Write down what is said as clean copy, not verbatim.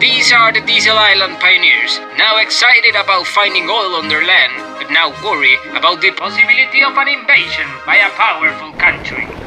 These are the Diesel Island pioneers, now excited about finding oil on their land, but now worry about the possibility of an invasion by a powerful country.